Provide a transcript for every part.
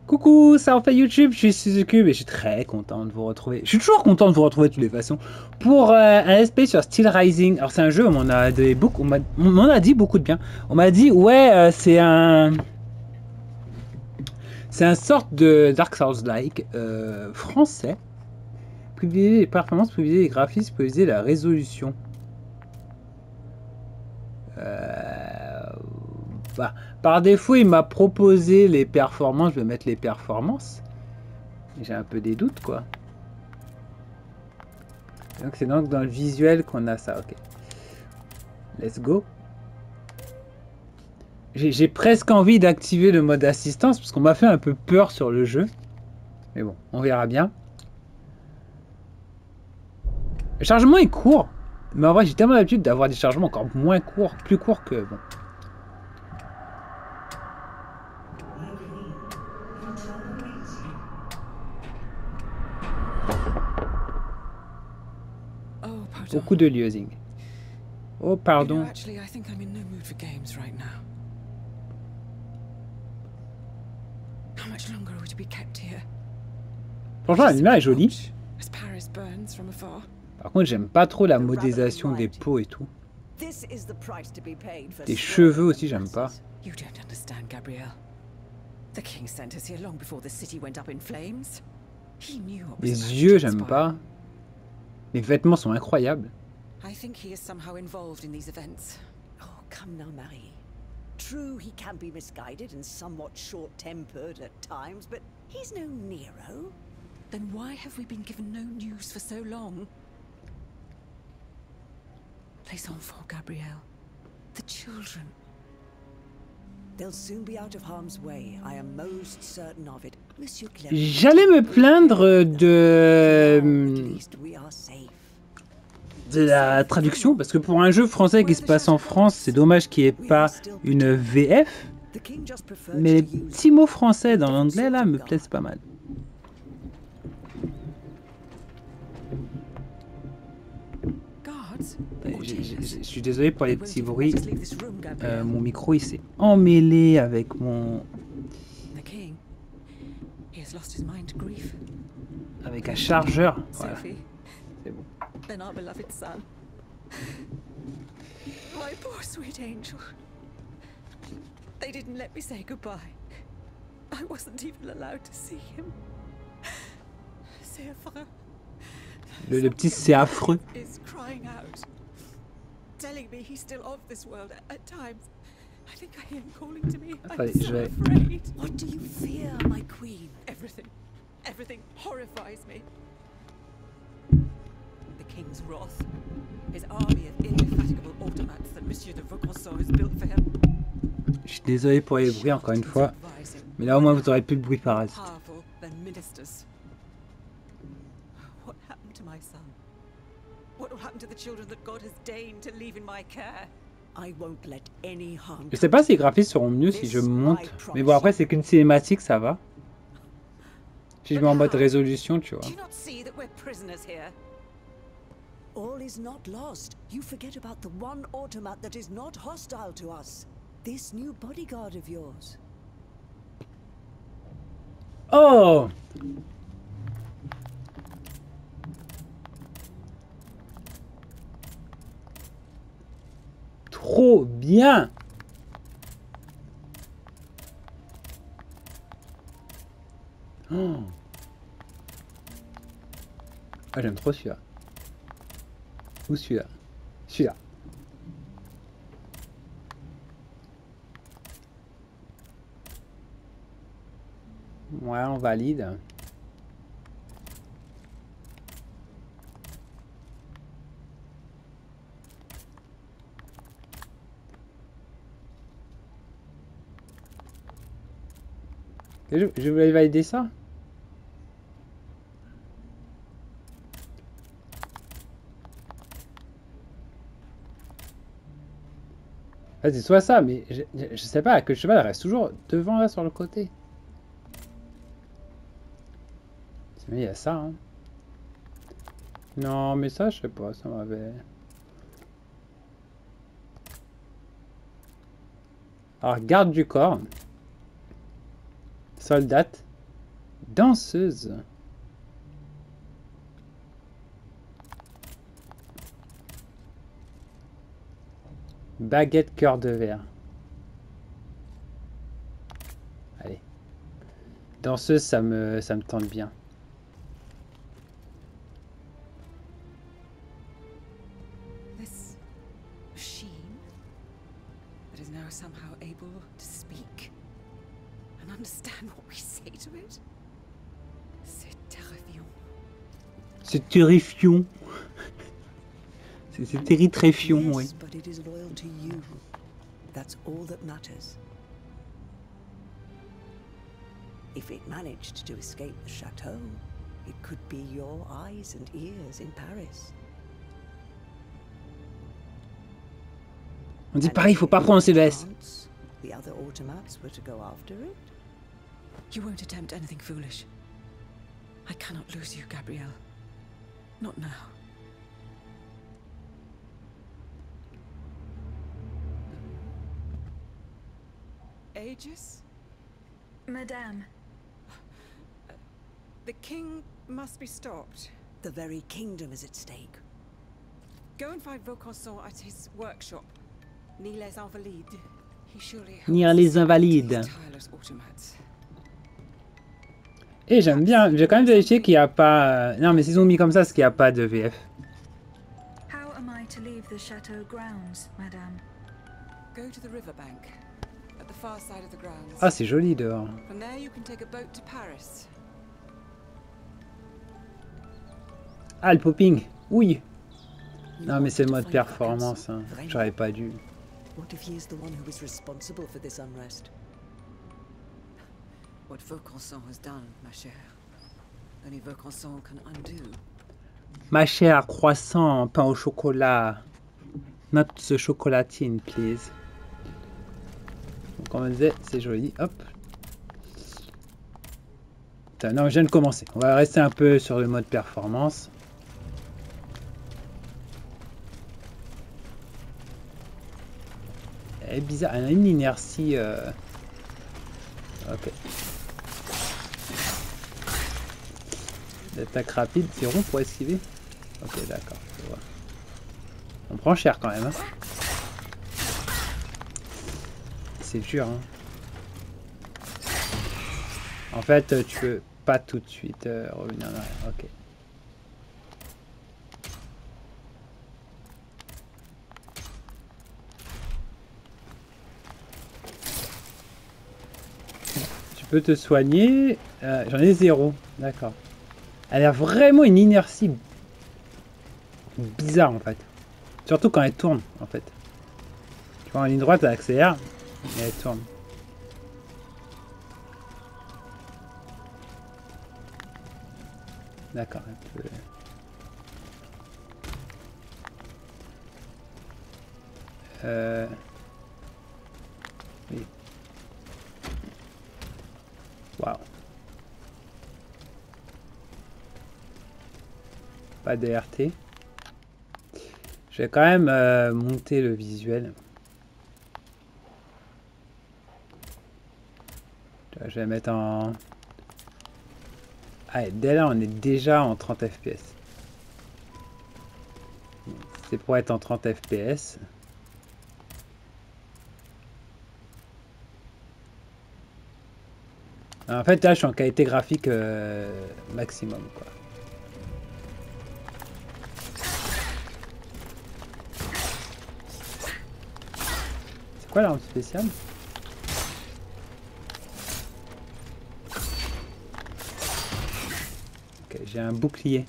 Coucou, ça en fait YouTube, je suis Suzucube et je suis très content de vous retrouver. Je suis toujours content de vous retrouver de toutes les façons pour un let's play sur Steel Rising. Alors c'est un jeu, on m'en a dit beaucoup, on m'en a dit beaucoup de bien. On m'a dit ouais, c'est un sorte de Dark Souls-like français. Privilégier les performances, privilégier les graphismes, privilégier la résolution. Bah, par défaut, il m'a proposé les performances. Je vais mettre les performances. J'ai un peu des doutes, quoi. Donc c'est donc dans le visuel qu'on a ça, ok. Let's go. J'ai presque envie d'activer le mode assistance parce qu'on m'a fait un peu peur sur le jeu. Mais bon, on verra bien. Le chargement est court. Mais en vrai, j'ai tellement l'habitude d'avoir des chargements encore moins courts, plus courts que... Bon. Beaucoup de liaising. Oh, pardon. Franchement, la lumière est jolie. Par contre, j'aime pas trop la modélisation des peaux et tout. Des cheveux aussi, j'aime pas. Les yeux, j'aime pas. Les vêtements sont incroyables. I think he is somehow involved in these events. Oh, come now, Marie. True, he can be misguided and somewhat short-tempered at times, but he's no Nero. Then why have we been given no news for so long? Les enfants, Gabrielle. The children. They'll soon be out of harm's way. I am most certain of it. Monsieur Clement. J'allais me plaindre de la traduction, parce que pour un jeu français qui se passe en France, c'est dommage qu'il n'y ait pas une VF. Mais les petits mots français dans l'anglais, là, me plaisent pas mal. Je suis désolé pour les petits bruits. Mon micro, il s'est emmêlé avec mon... Avec un chargeur. Voilà. C'est bon. Then our beloved son. My poor sweet angel. They didn't let me say goodbye. I wasn't even allowed to see him. C'est affreux. Le petit c'est affreux. Is crying out, telling me he's still of this world at times. I think I hear him calling to me. I'm so afraid. What do you fear, my queen? Everything. Everything horrifies me. The king's wrath, his army of indefatigable automats that Monsieur de Vaucanson has built for him. Je suis désolé pour les bruits encore une fois, mais là au moins vous aurez plus de bruit parasite. What happened to my son? What will happen to the children that God has deigned to leave in my care? I won't let any harm. Je sais pas si les graphismes seront mieux si je monte, mais bon après c'est qu'une cinématique, ça va. Si je mets en mode résolution, tu vois. All is not lost. You forget about the one automat that is not hostile to us. This new bodyguard of yours. Oh! Trop bien! Oh. Ah, j'aime trop celui-là. Ou celui-là. Celui-là. Ouais, on valide. Je voulais valider ça. Ah, c'est soit ça, mais je sais pas, que le cheval reste toujours devant là sur le côté. Mais il y a ça, hein. Non, mais ça, je sais pas, ça m'avait... Alors, garde du corps. Soldate. Danseuse. Baguette cœur de verre. Allez. Danseuse, ça me tente bien. This machine that is now somehow able to speak and understand what we say to it. C'est terrifiant. C'est terrifiant. C'est terrifiant, oui. Yes, but it is loyal to you. That's all that matters. If it managed to escape the chateau, it could be your eyes and ears in Paris. On dit pareil, il faut pas prononcer le S. The other automats were to go after it. You won't attempt anything foolish. I cannot lose you, Gabrielle. Not now. Aegis? Madame. The king must be stopped. The very kingdom is at stake. Go and find Vaucanson at his workshop. Ni les Invalides. He surely Ni les Invalides. Et j'aime bien, j'ai quand même vérifié qu'il n'y a pas... Non mais s'ils ont mis comme ça, c'est qu'il n'y a pas de VF. How am I to leave the chateau grounds, madame? Go to the riverbank. At the far side of the grounds. Ah, c'est joli dehors. From there you can take a boat to Paris. Ah, le popping. Oui. Non, mais c'est le mode performance. Hein. J'aurais pas dû. What if he is the one who is responsible for this unrest? What Vaucanson has done, ma chère, only Vaucanson can undo. Ma chère, croissant, pain au chocolat. Not the chocolatine, please. Donc, comme on disait, c'est joli. Hop. Putain, non, je viens de commencer. On va rester un peu sur le mode performance. Elle est bizarre, elle a une inertie. Ok. L'attaque rapide, c'est rond pour esquiver. Ok, d'accord, je vois. On prend cher quand même. Hein. C'est dur. Hein. En fait, tu peux pas tout de suite revenir en arrière. Ok. Tu peux te soigner. J'en ai 0. D'accord. Elle a vraiment une inertie bizarre en fait. Surtout quand elle tourne en fait. Tu vois en ligne droite elle accélère et elle tourne. D'accord, elle peut... Oui. Waouh. Pas de RT. Je vais quand même monter le visuel. Je vais mettre en... Ah, dès là, on est déjà en 30 fps. C'est pour être en 30 fps. En fait, là, je suis en qualité graphique maximum, quoi. C'est quoi l'arme spéciale? Ok, j'ai un bouclier.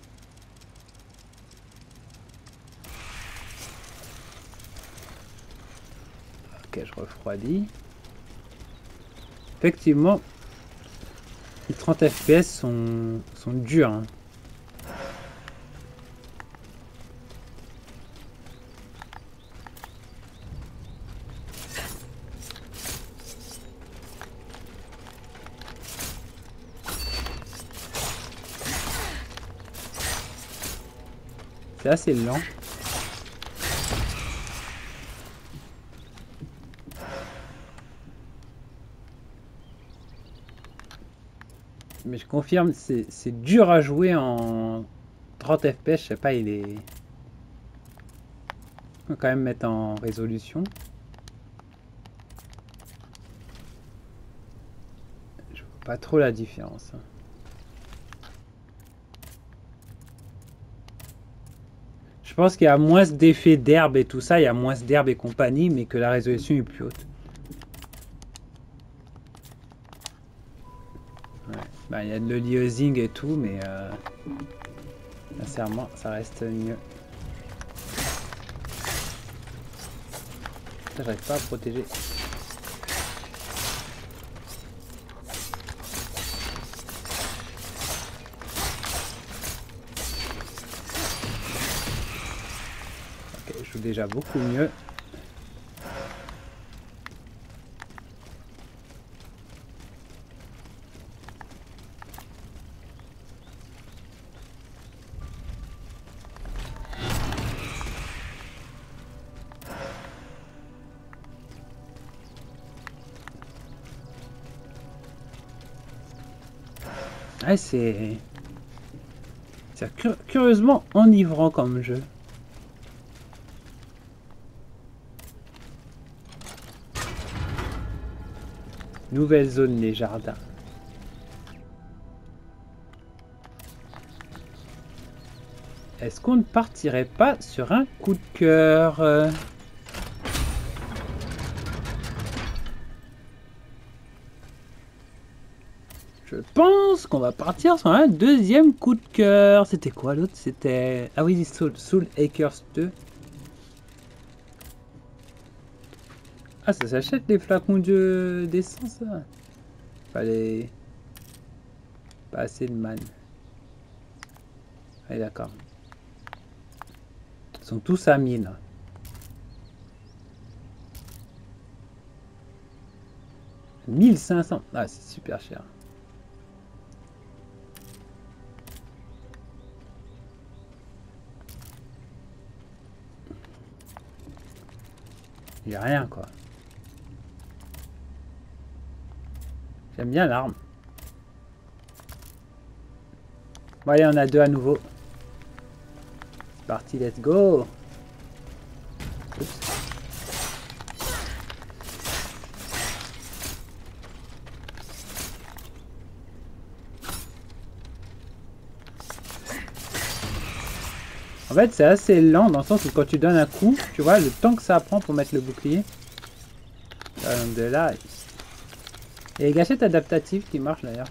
Ok, je refroidis. Effectivement, les 30 fps sont durs. Hein. C'est assez lent. Mais je confirme, c'est dur à jouer en 30 FPS, je sais pas, il est... On va quand même mettre en résolution. Je vois pas trop la différence. Je pense qu'il y a moins d'effets d'herbe et tout ça, il y a moins d'herbe et compagnie, mais que la résolution est plus haute. Ouais. Bah, il y a de l'aliasing et tout, mais sincèrement, ça reste mieux. J'arrive pas à protéger. Ok, je joue déjà beaucoup mieux. Ouais, c'est curieusement enivrant comme jeu. Nouvelle zone, les jardins. Est-ce qu'on ne partirait pas sur un coup de cœur Je pense qu'on va partir sur un deuxième coup de cœur. C'était quoi l'autre? C'était... Ah oui, Soul Acres 2. Ah, ça s'achète les flacons d'essence, ça? Fallait... Pas assez de man. Allez, d'accord. Ils sont tous à 1000. « 1500 ». Ah, c'est super cher. Il n'y a rien, quoi. J'aime bien l'arme. Bon, allez, on a 2 à nouveau. C'est parti, let's go. Oups. En fait, c'est assez lent dans le sens où quand tu donnes un coup, tu vois, le temps que ça prend pour mettre le bouclier. Donc de là. Et les gâchettes adaptatives qui marchent d'ailleurs.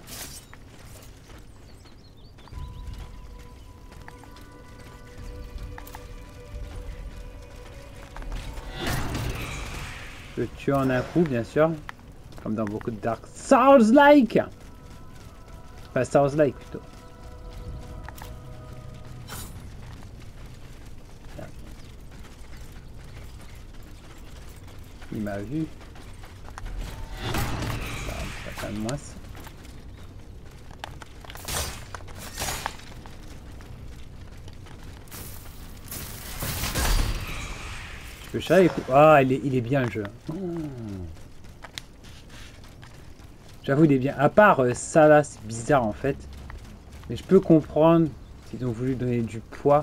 Je tue en un coup, bien sûr. Comme dans beaucoup de Dark Souls-like. Enfin, Souls-like plutôt. Il m'a vu. Ça calme moins. Je peux chercher les coups. Ah, il est bien le jeu. J'avoue, il est bien. À part ça là, c'est bizarre en fait. Mais je peux comprendre s'ils ont voulu donner du poids.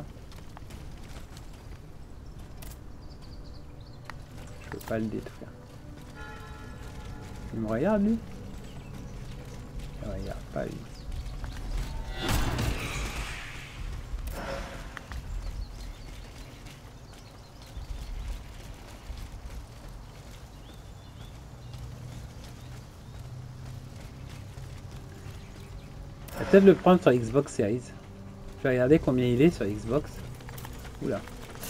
Je peux pas le détruire. Il me regarde lui? Il me regarde pas lui. On va peut-être le prendre sur Xbox Series. Je vais regarder combien il est sur Xbox. Oula.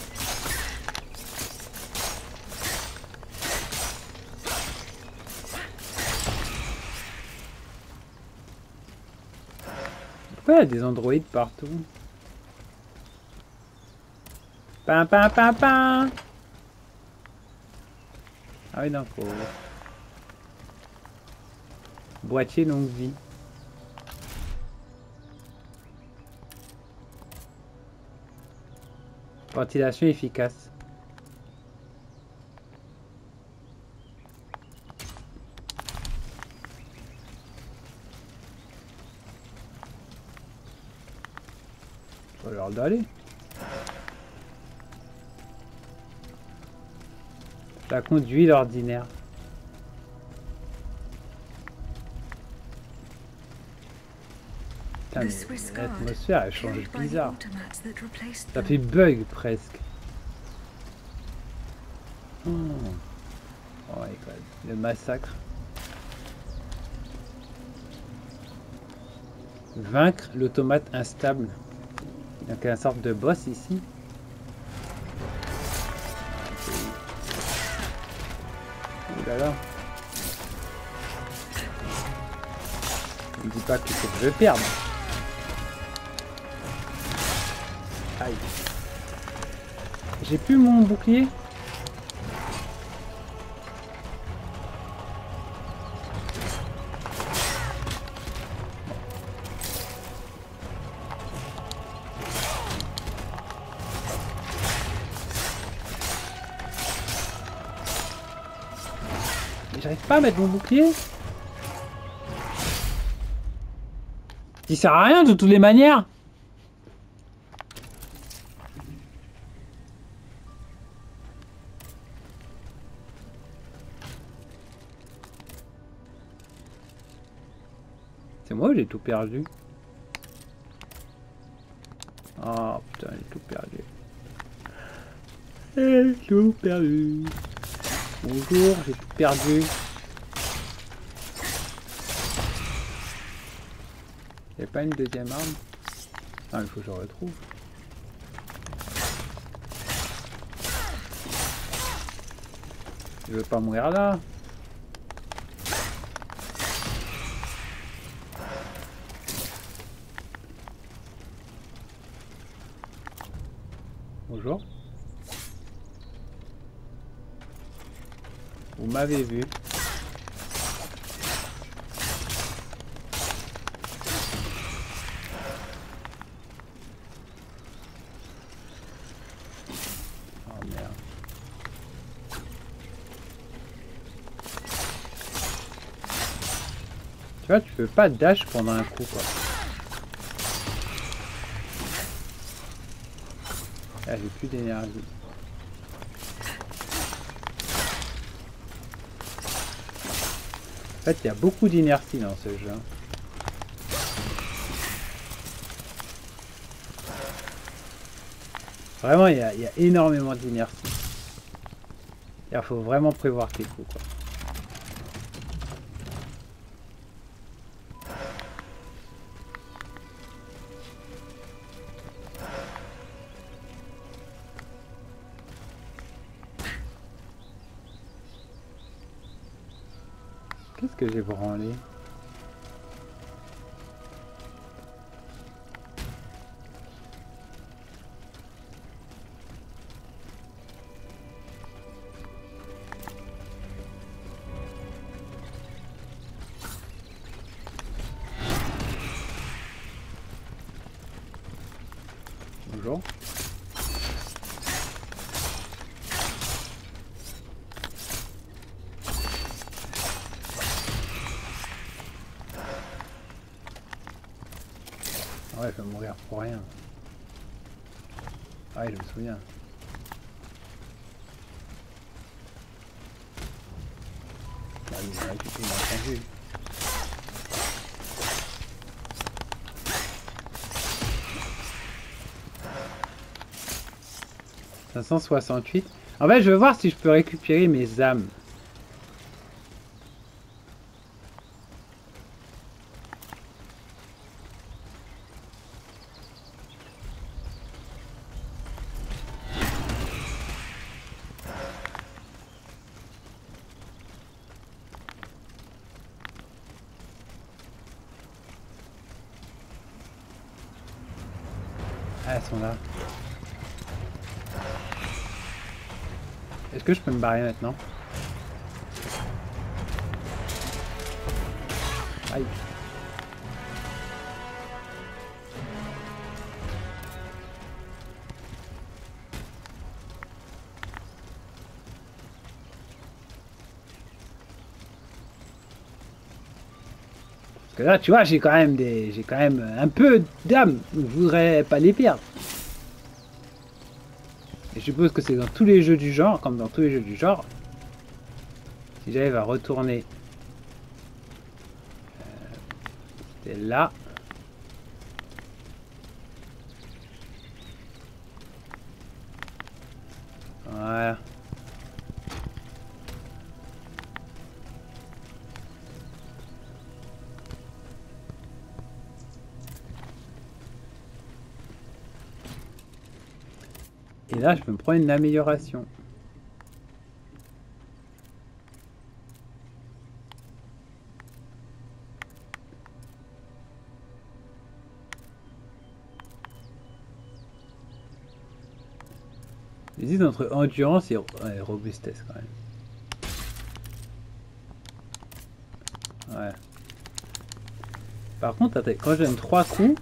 Pourquoi il y a des androïdes partout? Pam pam pam pam. Ah oui, non, faut... Boîtier longue vie. Ventilation efficace. Pas l'heure d'aller. La conduite ordinaire. Putain, mais l'atmosphère elle change bizarre. Ça fait bug presque. Oh my god, le massacre. Vaincre l'automate instable. Donc il y a une sorte de boss ici. Ouh là là. Ne me dis pas qu'il faut que je perde. Aïe. J'ai plus mon bouclier. J'arrive pas à mettre mon bouclier. Il sert à rien de toutes les manières. C'est moi ou j'ai tout perdu? Oh putain, j'ai tout perdu. J'ai tout perdu. Bonjour, j'ai tout perdu. Il n'y a pas une deuxième arme? Ah, il faut que je retrouve. Je veux pas mourir là. Bonjour. Vous m'avez vu. Oh merde. Tu vois, tu peux pas dash pendant un coup quoi. Ah, j'ai plus d'énergie. En fait, il y a beaucoup d'inertie dans ce jeu. Vraiment, il y a énormément d'inertie. Il faut vraiment prévoir tes coups, quoi. Qu'est-ce que j'ai branlé? Bonjour. Ouais, je vais mourir pour rien. Ah ouais, je me souviens. Ah, il m'a entendu. « 568. En fait, je veux voir si je peux récupérer mes âmes. Ah, elles sont là. Est-ce que je peux me barrer maintenant? Aïe. Parce que là, tu vois, j'ai quand même un peu d'âme. Je voudrais pas les perdre. suppose que c'est dans tous les jeux du genre, comme dans tous les jeux du genre. Si j'arrive à retourner... C'était là. Voilà. Et là, je peux me prendre une amélioration. J'hésite entre endurance et robustesse quand même. Ouais. Par contre, attends, quand je donne 3 coups...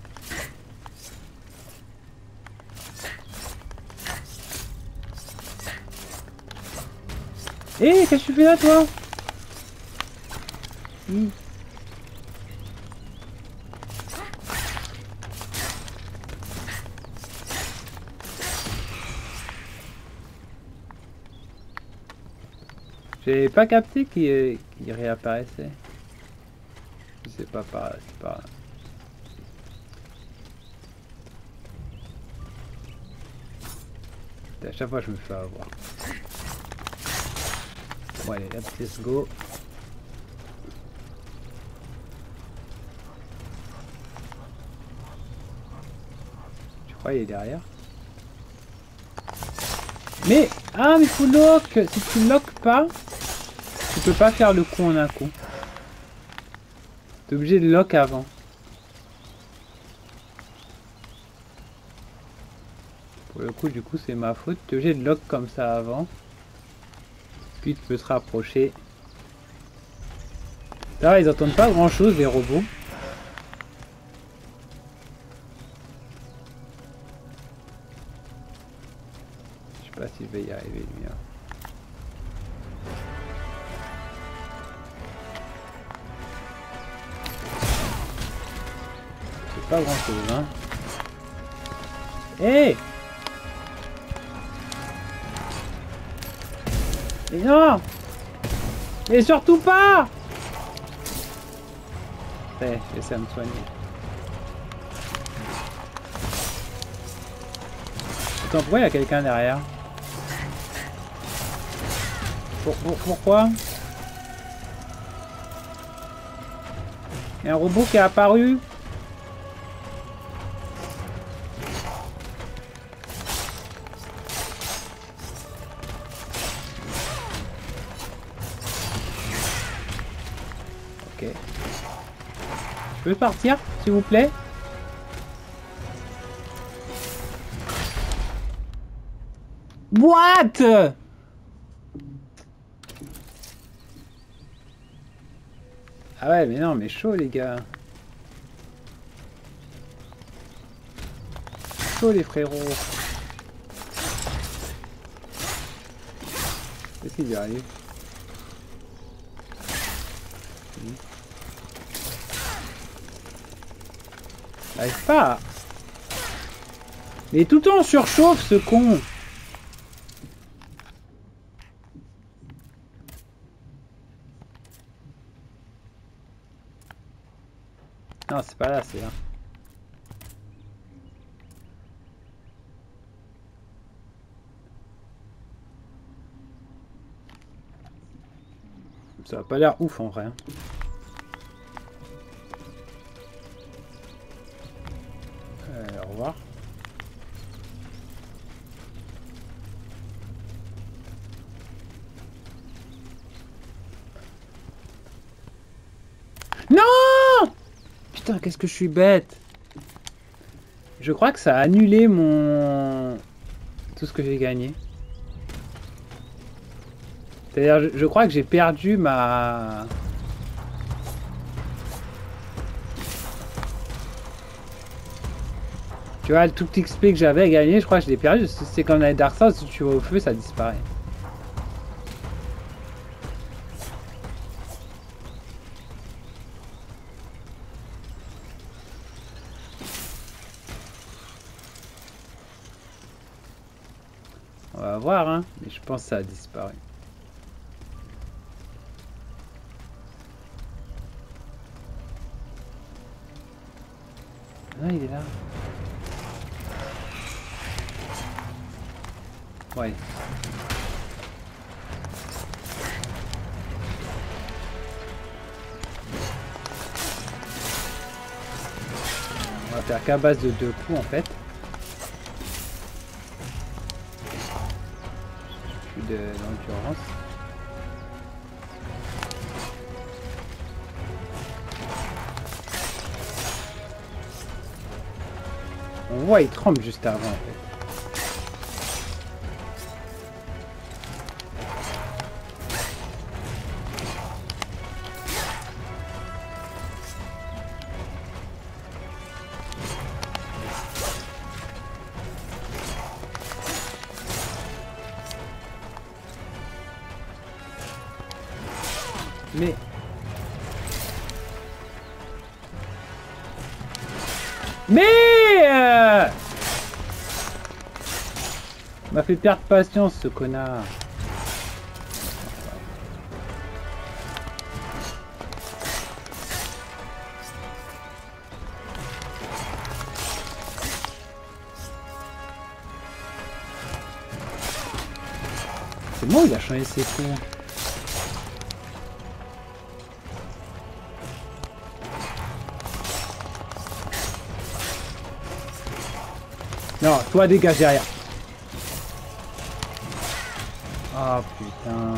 Hé, qu'est-ce que tu fais là, toi? J'ai pas capté qu'il réapparaissait. C'est pas par là, c'est par là. À chaque fois je me fais avoir. Bon allez, hop, let's go. Je crois qu'il est derrière. Mais ah mais faut lock. Si tu lock pas, tu peux pas faire le coup en un coup. T'es obligé de lock avant. Pour le coup, du coup, c'est ma faute. T'es obligé de lock comme ça avant. Puis tu peux te rapprocher. Là, ils entendent pas grand chose, les robots. Je sais pas si je vais y arriver, lui. Hein. C'est pas grand chose, hein. Hé hey! Mais non! Mais surtout pas! Ouais, j'essaie de me soigner. Attends, pourquoi il y a quelqu'un derrière? Pourquoi? Il y a un robot qui est apparu. Ok. Je peux partir, s'il vous plaît? What? Ah ouais, mais non, mais chaud, les gars. Chaud, les frérots. Qu'est-ce qu'il y arrive? J'arrive pas. Mais tout le temps on surchauffe, ce con. Non, c'est pas là, c'est là. Ça a pas l'air ouf en vrai. Au revoir. Non! Putain, qu'est-ce que je suis bête. Je crois que ça a annulé mon... tout ce que j'ai gagné. C'est-à-dire, je crois que j'ai perdu ma... Tu vois, le tout petit XP que j'avais gagné, je crois que je l'ai perdu. C'est comme dans les Dark Souls, si tu vas au feu, ça disparaît. On va voir, hein. Mais je pense que ça a disparu. Ah, il est là. Ouais. On va faire qu'à base de 2 coups en fait. Plus d'endurance. On voit il tremble juste avant en fait. Mais m'a fait perdre patience ce connard. C'est moi où il a changé ses cons. Non, toi dégage derrière. Ah putain.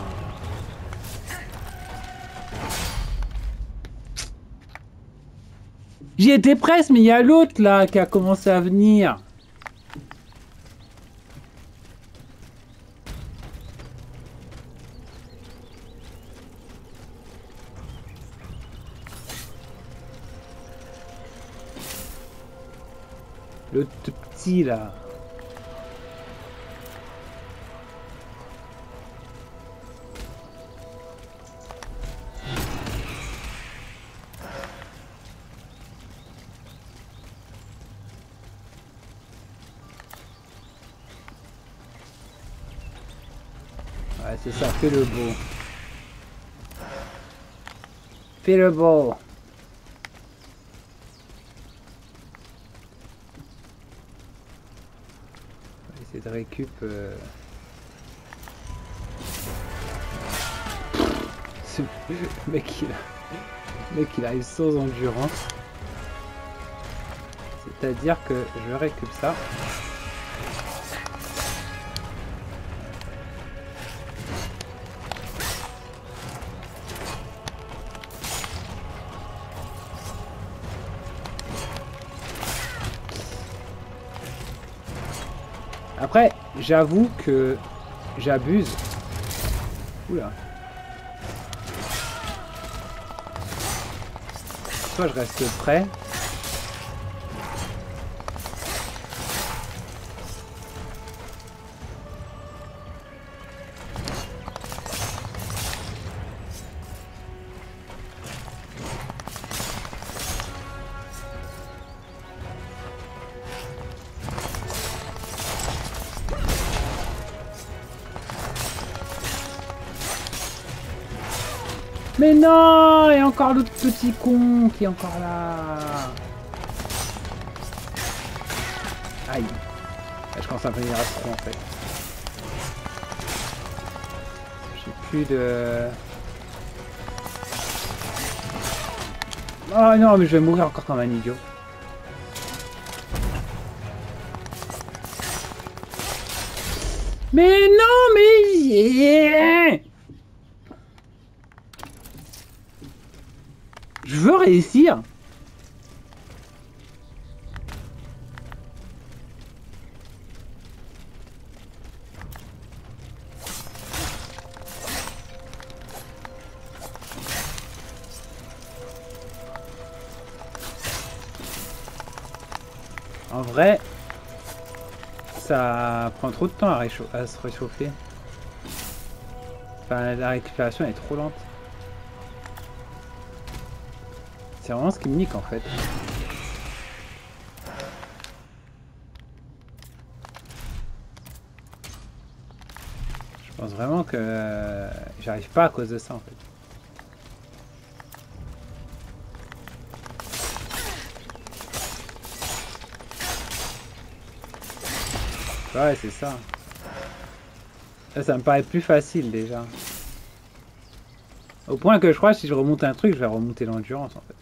J'y étais presque, mais il y a l'autre là qui a commencé à venir. L'autre petit là. Ouais, c'est ça, fais le beau. Fais le beau. De récup ce mec il arrive sans endurance, c'est à dire que je récup ça. Après, j'avoue que j'abuse. Oula. Soit je reste prêt. Mais non, et encore l'autre petit con qui est encore là. Aïe. Là, je commence à venir à trop en fait. J'ai plus de... Oh non, mais je vais mourir encore comme un idiot. Mais non, mais... Je veux réussir. En vrai, ça prend trop de temps à se réchauffer. Enfin, la récupération est trop lente. C'est vraiment ce qui me nique en fait. pense vraiment que j'arrive pas à cause de ça en fait. Ouais, c'est ça. Là, ça me paraît plus facile déjà. Au point que je crois que si je remonte un truc, je vais remonter l'endurance en fait.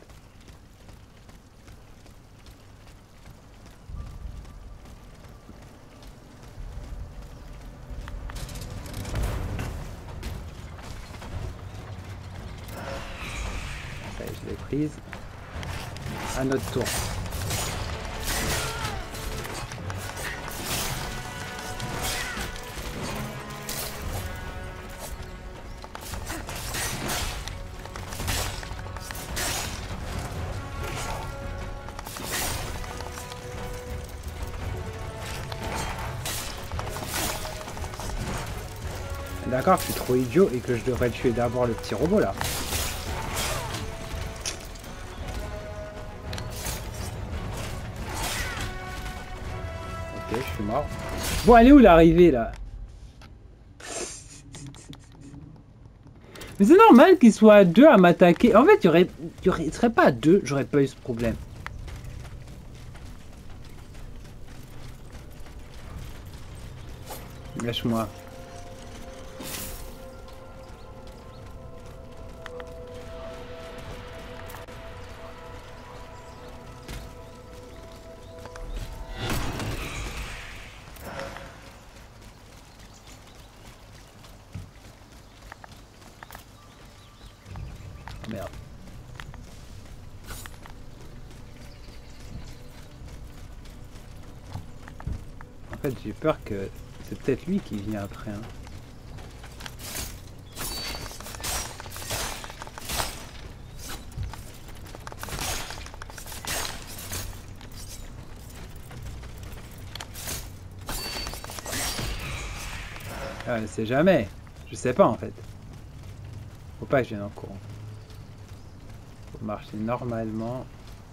Ça y est, je l'ai prise. À notre tour. D'accord, je suis trop idiot et que je devrais tuer d'abord le petit robot là. Ok, je suis mort. Bon, elle est où l'arrivée là? Mais c'est normal qu'il soit à deux à m'attaquer. En fait, il serait pas à deux, j'aurais pas eu ce problème. Lâche-moi. Merde. En fait, j'ai peur que c'est peut-être lui qui vient après. Hein. Ah, je sais jamais. Je sais pas en fait. Faut pas que je vienne en courant. Faut marcher normalement.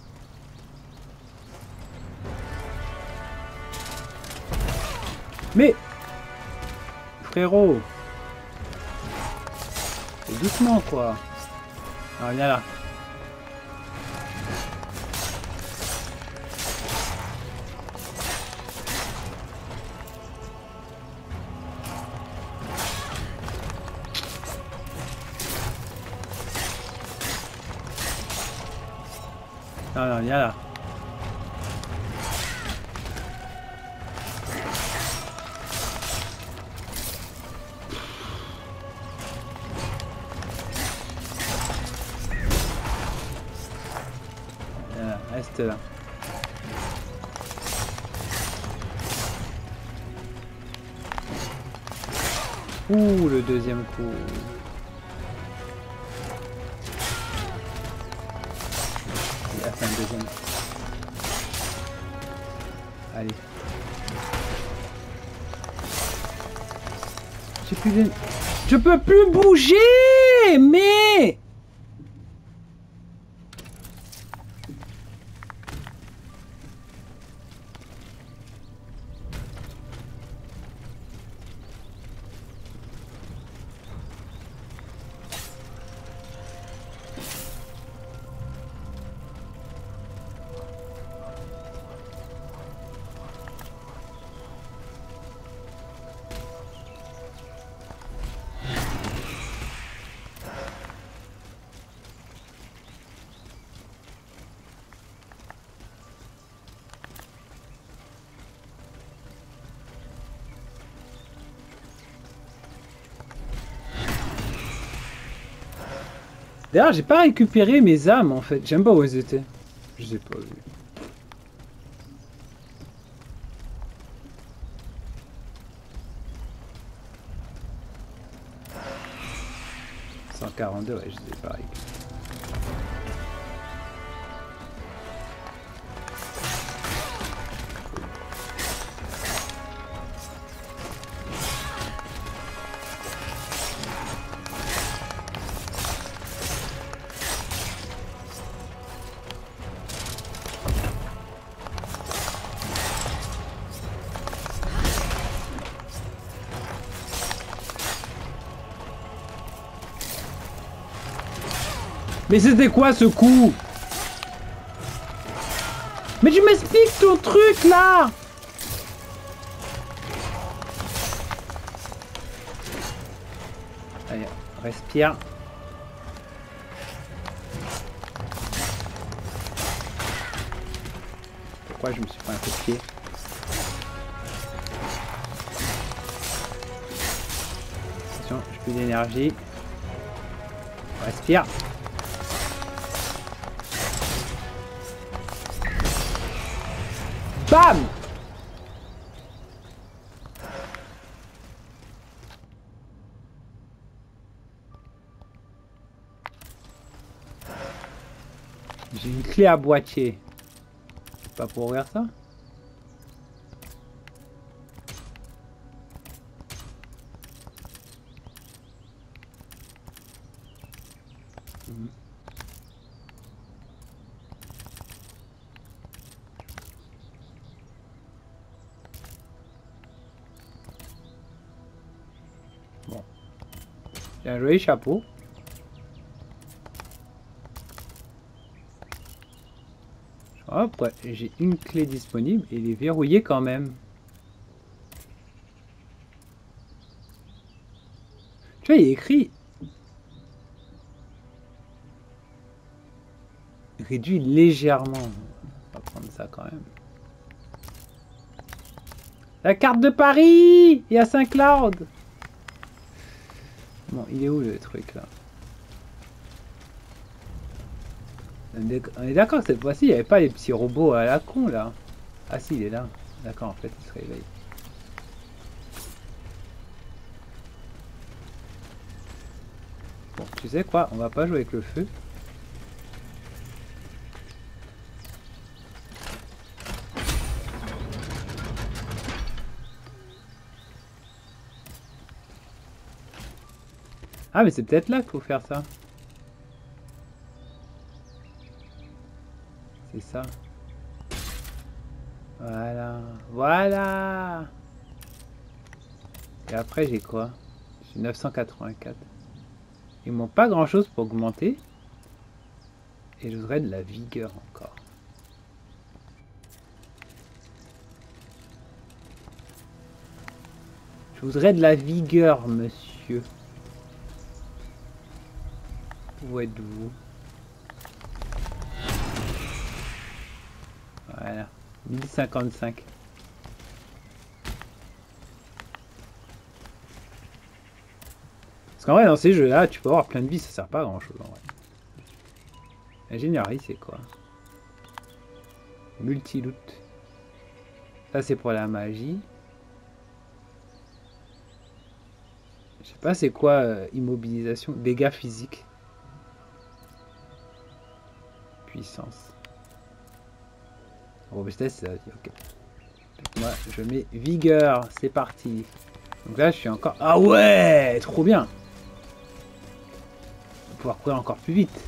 Mais frérot, c'est doucement quoi. Ah, viens là. Non, non, viens là. Reste là. Ouh, le deuxième coup. Il a fait un deuxième. Allez. J'ai plus de... Je peux plus bouger, mais... D'ailleurs, j'ai pas récupéré mes âmes en fait. J'aime pas où elles étaient. Je les ai pas vues. ...142, ouais, je les ai pas récupérées. Mais c'était quoi ce coup? Mais tu m'expliques ton truc là! Allez, respire. Pourquoi je me suis pris un coup de pied? Attention, j'ai plus d'énergie. Respire. Bam! J'ai une clé à boîtier. Pas pour ouvrir ça? Bon. J'ai un joli chapeau. Hop, ouais, j'ai une clé disponible et il est verrouillé quand même. Tu vois, il est écrit réduit légèrement. On va prendre ça quand même. La carte de Paris! Il y a Saint-Cloud! Bon, il est où le truc là? On est d'accord que cette fois-ci, il n'y avait pas les petits robots à la con là. Ah si, il est là. D'accord, en fait, il se réveille. Bon, tu sais quoi? On va pas jouer avec le feu. Ah, mais c'est peut-être là qu'il faut faire ça. C'est ça. Voilà. Voilà. Et après, j'ai quoi? J'ai 984. Ils m'ont pas grand-chose pour augmenter. Et je voudrais de la vigueur encore. Je voudrais de la vigueur, monsieur. Où êtes-vous? Voilà. 1055. Parce qu'en vrai, dans ces jeux-là, tu peux avoir plein de vie, ça sert pas à grand-chose en vrai. Ingénierie, c'est quoi? Multi-loot. Ça, c'est pour la magie. Je sais pas c'est quoi immobilisation. Dégâts physiques. Puissance. Robustesse, c'est ça. Ok. Donc moi, je mets vigueur. C'est parti. Donc là, je suis encore... Ah ouais! Trop bien! On va pouvoir courir encore plus vite.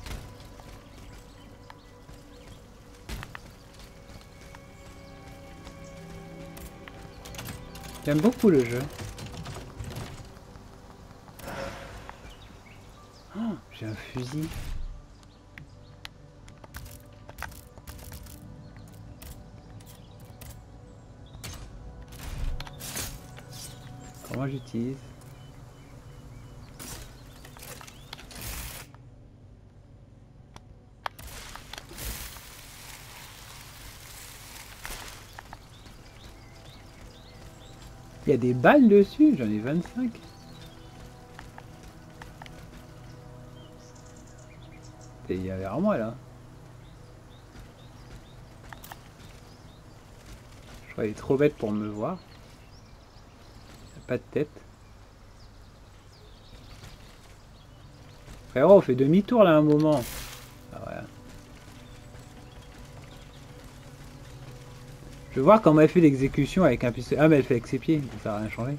J'aime beaucoup le jeu. Oh, j'ai un fusil. Comment j'utilise? Il y a des balles dessus, j'en ai 25. Et il y a vers moi là. Je crois qu'il est trop bête pour me voir. Il a pas de tête. Frérot, on fait demi-tour là un moment. Ah, voilà. Je veux voir comment elle fait l'exécution avec un pistolet. Ah mais elle fait avec ses pieds, ça n'a rien changé.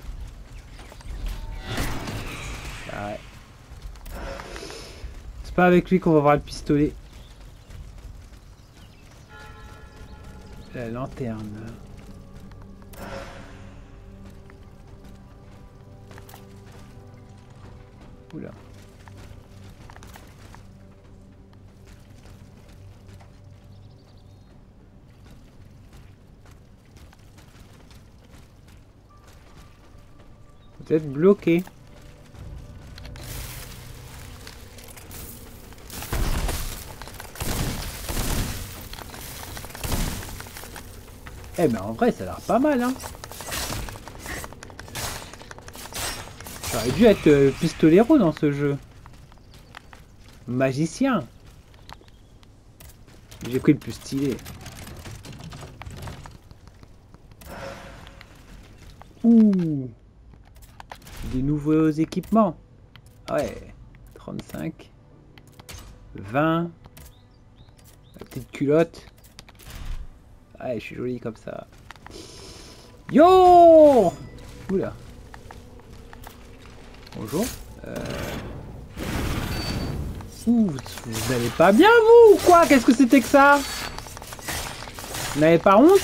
Ah ouais. C'est pas avec lui qu'on va voir le pistolet. La lanterne. Oula. peut-être bloqué. Eh ben en vrai ça a l'air pas mal hein. J'aurais dû être pistolero dans ce jeu. Magicien. J'ai pris le plus stylé. Ouh. Des nouveaux équipements. Ouais. 35. 20. La petite culotte. Ouais, je suis joli comme ça. Yo. Oula. Bonjour. Ouh, vous allez pas bien vous ou quoi? Qu'est-ce que c'était que ça? Vous n'avez pas honte?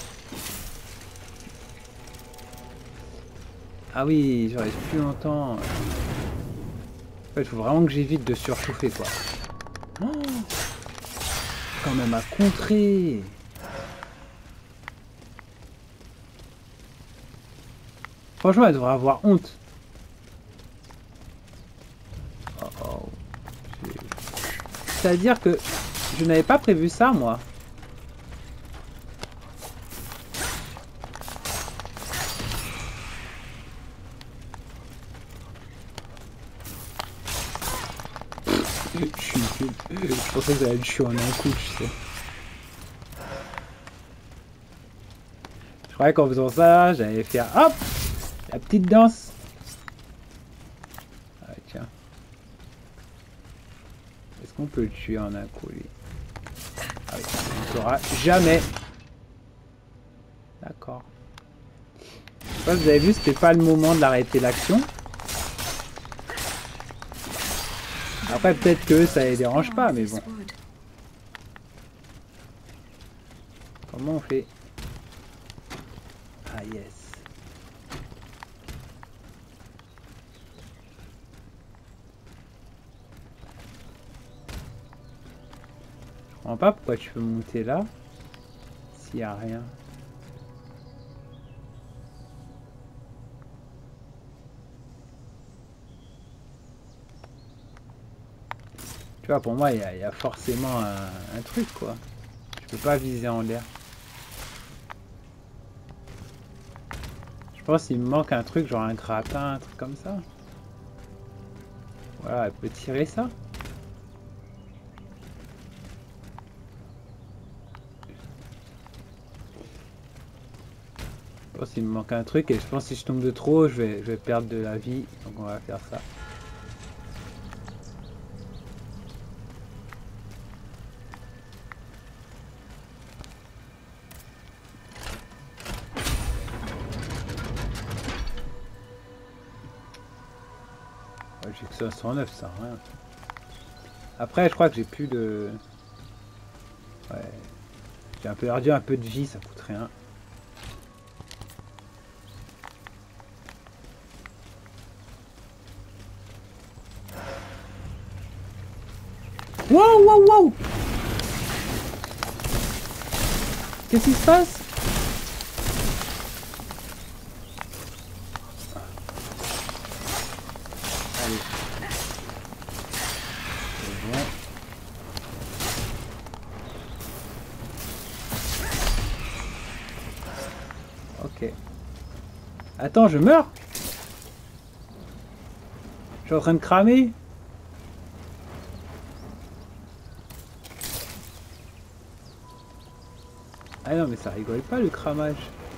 Ah oui, je reste plus longtemps. En fait, il faut vraiment que j'évite de surchauffer quoi. Oh, quand même à contrer. Franchement, elle devrait avoir honte. Oh, oh. C'est-à-dire que je n'avais pas prévu ça, moi. Je pensais que ça allait être chiant en un coup, tu sais. Je croyais qu'en faisant ça, j'allais faire hop, la petite danse. Ah tiens. Est-ce qu'on peut le tuer en un coup, lui? Ah oui, on ne saura jamais. D'accord. Je sais pas si vous avez vu, c'était pas le moment de l'arrêter l'action. Après, peut-être que ça les dérange pas, mais bon. Comment on fait? Ah yes. Je comprends pas pourquoi tu peux monter là s'il n'y a rien. Tu vois, pour moi, il y a forcément un truc, quoi. Je peux pas viser en l'air. Je pense qu'il me manque un truc, genre un grappin, un truc comme ça. Voilà, elle peut tirer ça. Je pense qu'il me manque un truc et je pense que si je tombe de trop, je vais perdre de la vie. Donc on va faire ça. J'ai que 509, ça, rien. Après, je crois que j'ai plus de... Ouais. J'ai un peu perdu un peu de vie, ça coûte rien. Wow, wow, wow! Qu'est-ce qui se passe? Allez. C'est bon. Ok. Attends, je meurs? Je suis en train de cramer? Ah non, mais ça rigole pas le cramage.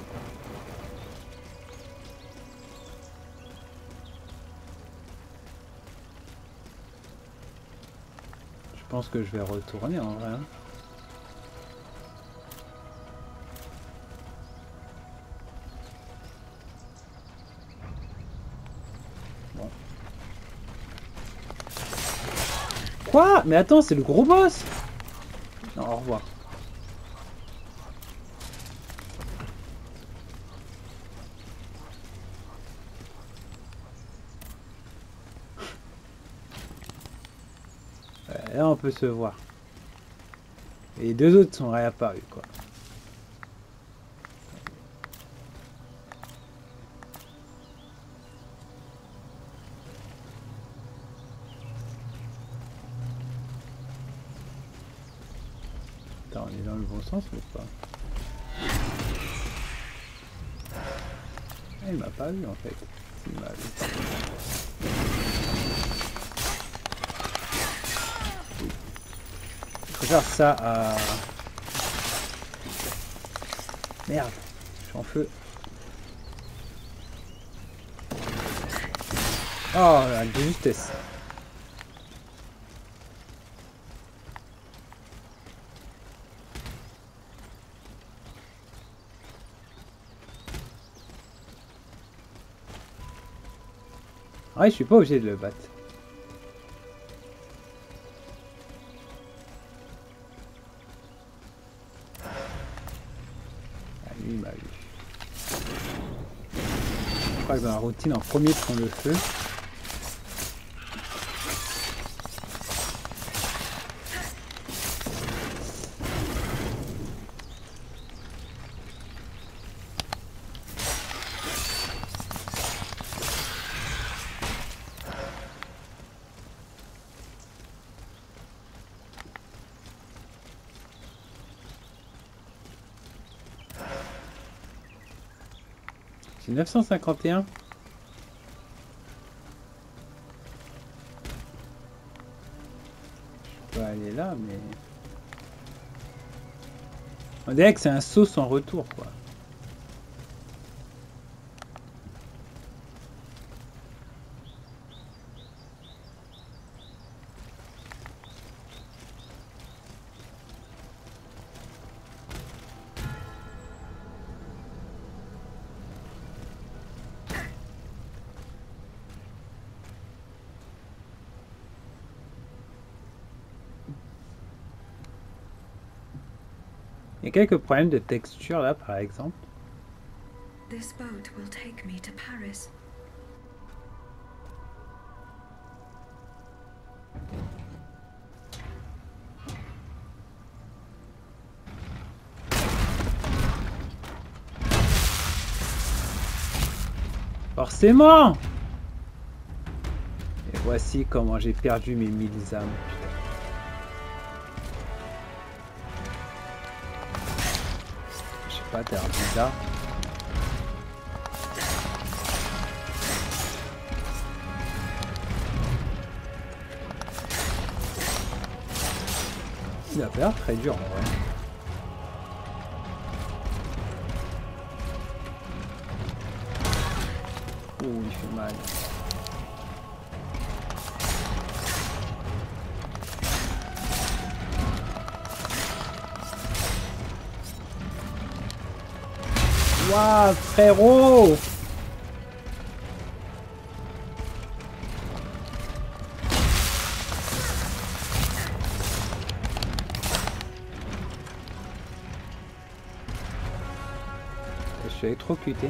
Je pense que je vais retourner en vrai. Hein. Bon. Quoi? Mais attends, c'est le gros boss? Non, au revoir. Là, on peut se voir. Et les deux autres sont réapparus, quoi. Attends, on est dans le bon sens ou pas? Ah, il m'a pas vu en fait. Il m'a vu. Je préfère ça à... Merde, je suis en feu. Oh, la justesse. Ouais, je suis pas obligé de le battre. Ah, lui, il m'a vu. Je crois que dans la routine, en premier, prend le feu. J'ai 951. Je peux aller là, mais... On dirait que c'est un saut sans retour, quoi. Il y a quelques problèmes de texture là, par exemple. This boat will take me to Paris. Forcément! Et voici comment j'ai perdu mes 1000 âmes. Je sais pas, t'as l'air bizarre. Il a pas l'air très dur en vrai. Oh, il fait mal. Waouh, frérot! Je suis électrocuté.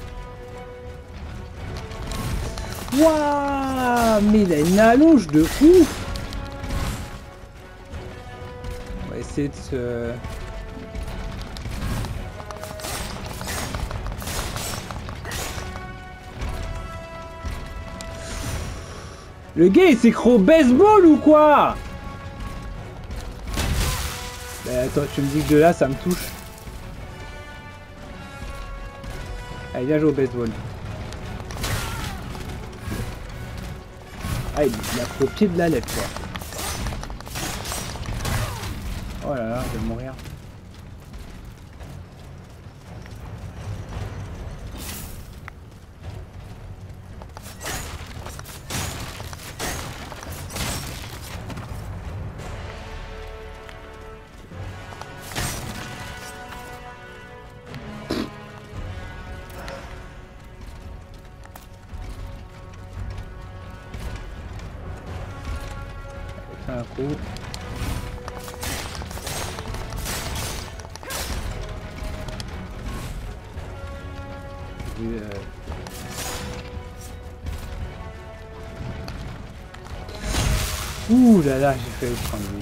Waouh, mais il a une allonge de ouf! On va essayer de se... Le gars il s'est cru au baseball ou quoi? Bah attends, tu me dis que de là ça me touche. Allez, viens jouer au baseball. Ah, il a pris au pied de la lettre quoi. Oh là là, je vais mourir. Un coup. Ouh là là, j'ai failli prendre lui.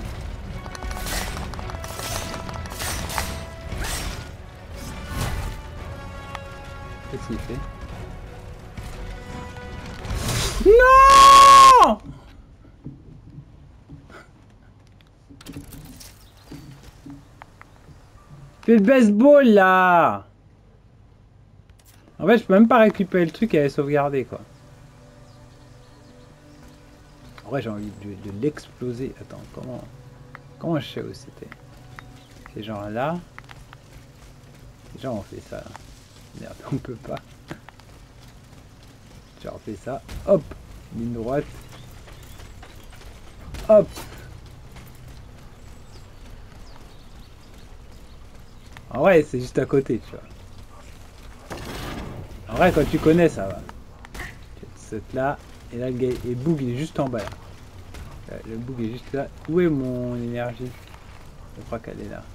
Qu'est-ce qu'il fait? Non! Fais le baseball là. En fait, je peux même pas récupérer le truc et aller sauvegarder quoi. En vrai, j'ai envie de l'exploser. Attends, comment je sais où c'était? C'est genre là. Genre on fait ça. Merde, on peut pas. Genre on fait ça. Hop, ligne droite. Hop. En vrai, c'est juste à côté, tu vois. En vrai, quand tu connais, ça va. Tu sautes là, et là, le bug, il est juste en bas, là. Le bug est juste là. Où est mon énergie? Je crois qu'elle est là.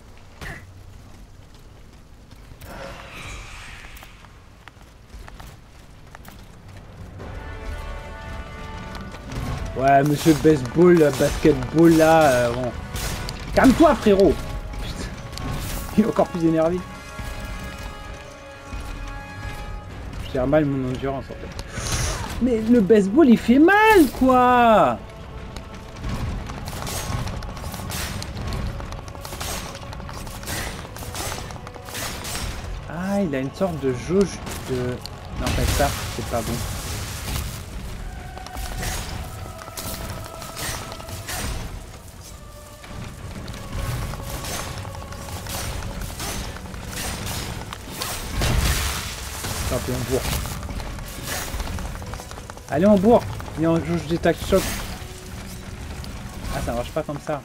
Ouais, monsieur baseball, basketball, là, bon. Calme-toi, frérot! Putain. Il est encore plus énervé. Je gère mal mon endurance, en fait. Mais le baseball, il fait mal, quoi! Ah, il a une sorte de jauge de... Non, pas ça, c'est pas bon. Allez, on bourre. Allez, on bourre. Et on joue des tac choc. Ah, ça marche pas comme ça.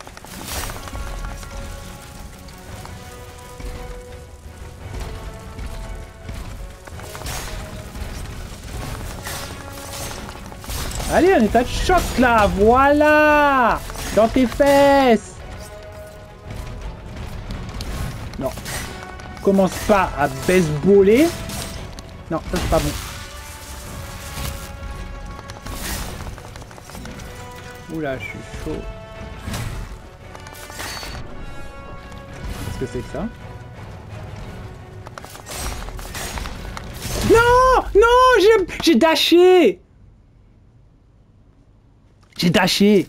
Allez, on est à choc là. Voilà. Dans tes fesses. Non. Commence pas à baseballer. Non, ça c'est pas bon. Oula, je suis chaud. Qu'est-ce que c'est que ça? Non! Non! J'ai dashé! J'ai dashé!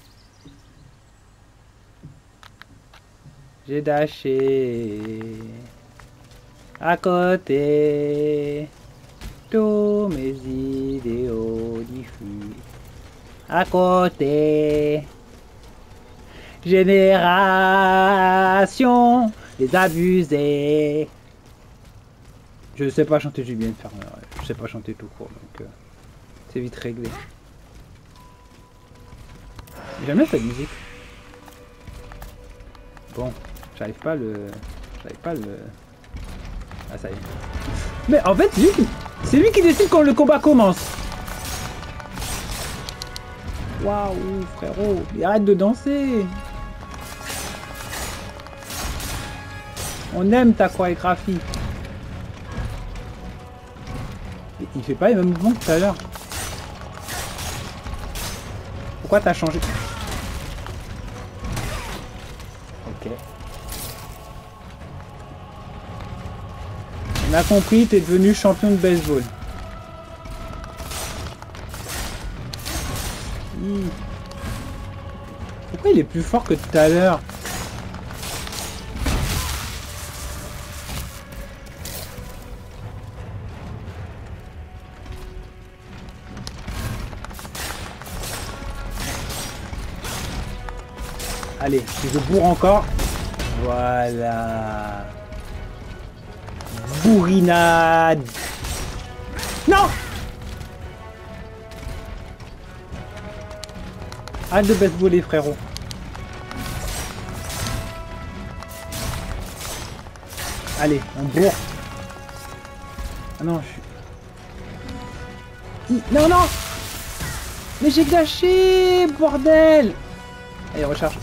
J'ai dashé. À côté, tous mes idéaux diffus. À côté, génération des abusés. Je sais pas chanter, j'ai bien de faire. Je sais pas chanter tout court, donc c'est vite réglé. J'aime bien cette musique. Bon, j'arrive pas à le. Ah ça y est. Mais en fait, c'est lui qui décide quand le combat commence. Waouh, frérot, il arrête de danser. On aime ta chorégraphie. Il fait pas les mêmes mouvements que tout à l'heure. Pourquoi t'as changé? Ok. On a compris, t'es devenu champion de baseball. Pourquoi il est plus fort que tout à l'heure? Allez, si je bourre encore. Voilà. Bourrinade. Non! Arrête de baseballer, frérot. Allez, on bourre. Ah non, je suis... Non, non! Mais j'ai gâché, bordel! Allez, recharge.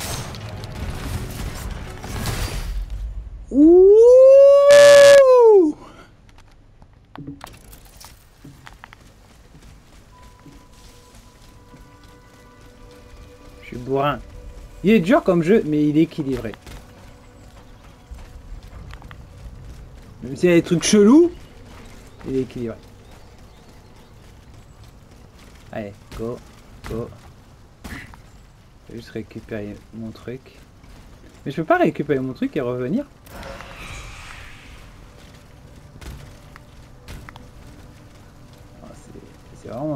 Ouh! Je suis bourrin. Il est dur comme jeu, mais il est équilibré. Même s'il y a des trucs chelous, il est équilibré. Allez, go, go. Je vais juste récupérer mon truc. Mais je peux pas récupérer mon truc et revenir.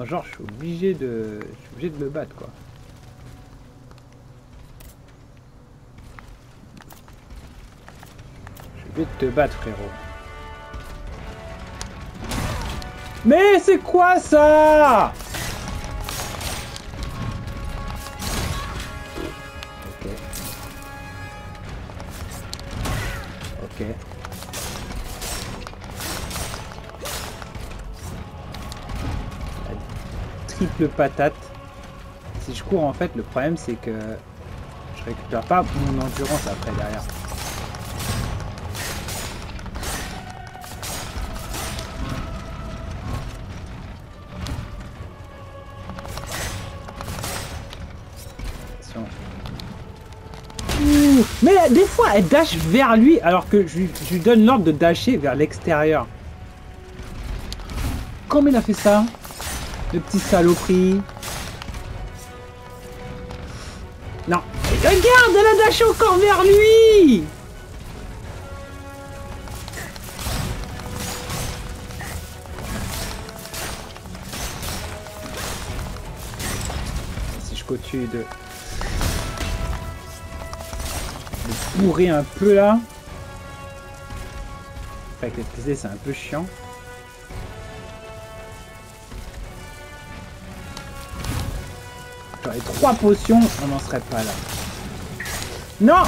genre, je suis obligé de me battre, quoi. Je suis obligé de te battre, frérot. Mais c'est quoi ça? Ok. Ok. Triple patate. Si je cours, en fait, le problème c'est que je récupère pas mon endurance après derrière. Mais des fois elle dash vers lui alors que je lui donne l'ordre de dasher vers l'extérieur. Comment il a fait ça? Le petit saloperie. Non. Regarde, elle a dashé encore vers lui. Si je continue de bourrer un peu là. Avec les PC c'est un peu chiant. J'aurais 3 potions, on n'en serait pas là. Non!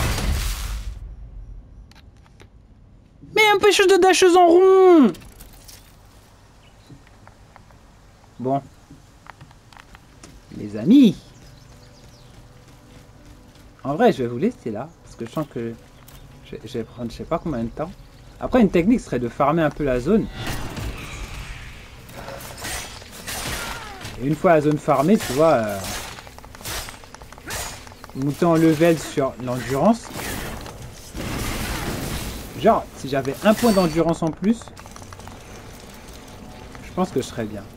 Mais empêcheuse de dasheuse en rond! Bon. Les amis. En vrai, je vais vous laisser là. Parce que je sens que je vais prendre je sais pas combien de temps. Après, une technique serait de farmer un peu la zone. Et une fois la zone farmée, tu vois... monter en level sur l'endurance. Genre, si j'avais un point d'endurance en plus, je pense que je serais bien.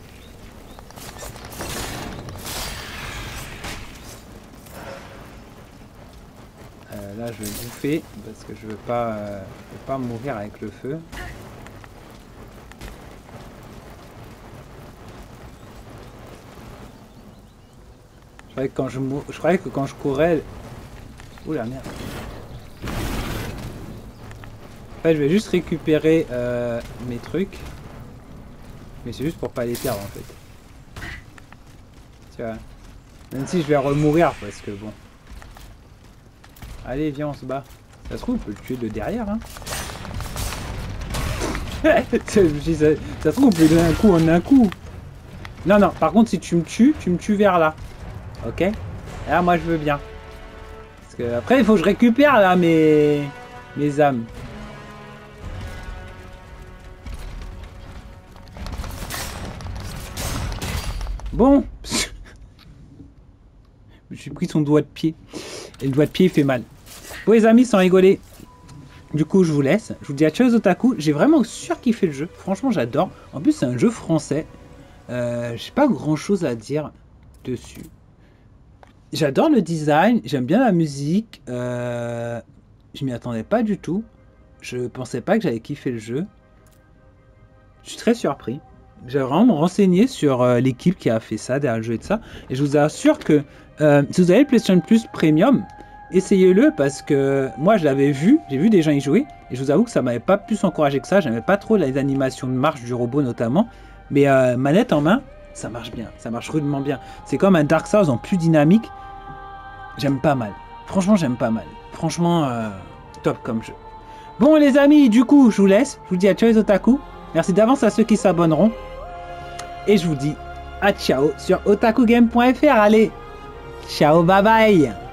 Là, je vais bouffer parce que je veux pas mourir avec le feu. Je croyais que quand je courais... Oula, merde. En fait, je vais juste récupérer mes trucs. Mais c'est juste pour pas les perdre, en fait. Tu vois. Même si je vais remourir, parce que bon... Allez, viens, on se bat. Ça se trouve, on peut le tuer de derrière, hein. Ça se trouve, on peut lui donner un coup en un coup. Non, non, par contre, si tu me tues vers là. Ok? Là, moi, je veux bien. Parce que après, il faut que je récupère, là, mes âmes. Bon. J'ai pris son doigt de pied. Et le doigt de pied, il fait mal. Bon, les amis, sans rigoler. Du coup, je vous laisse. Je vous dis à ciao, les otaku. J'ai vraiment surkiffé le jeu. Franchement, j'adore. En plus, c'est un jeu français. J'ai pas grand-chose à dire dessus. J'adore le design, j'aime bien la musique, je m'y attendais pas du tout, je pensais pas que j'allais kiffer le jeu, je suis très surpris, j'ai vraiment me renseigné sur l'équipe qui a fait ça, derrière le jeu et tout ça, et je vous assure que si vous avez le PlayStation Plus Premium, essayez-le parce que moi je l'avais vu, j'ai vu des gens y jouer, et je vous avoue que ça m'avait pas plus encouragé que ça, j'aimais pas trop les animations de marche du robot notamment, mais manette en main, ça marche bien, ça marche rudement bien. C'est comme un Dark Souls en plus dynamique. J'aime pas mal. Franchement, j'aime pas mal. Franchement, top comme jeu. Bon, les amis, du coup, je vous laisse. Je vous dis à ciao les otaku. Merci d'avance à ceux qui s'abonneront. Et je vous dis à ciao sur otakugame.fr. Allez, ciao, bye bye.